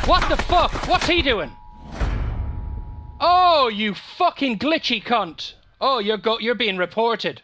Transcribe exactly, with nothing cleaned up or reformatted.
What the fuck? What's he doing? Oh, you fucking glitchy cunt. Oh, you're go you're being reported.